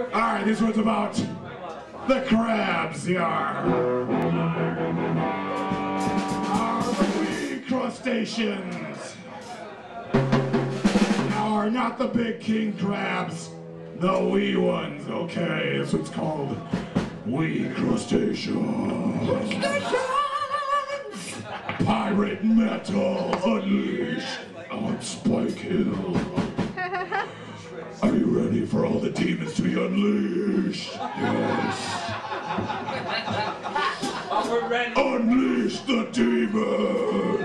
Alright, this one's about the crabs, yar. The wee crustaceans. Are not the big king crabs, the wee ones, okay? This one's called Wee Crustaceans. Pirate metal unleashed on Spike Hill. Are you ready for all the demons to be unleashed? Yes. We're ready. Unleash the demons!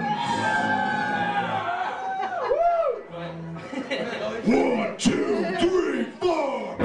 1, 2, 3, 4!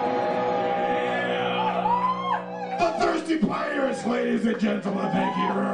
Ladies and gentlemen, thank you.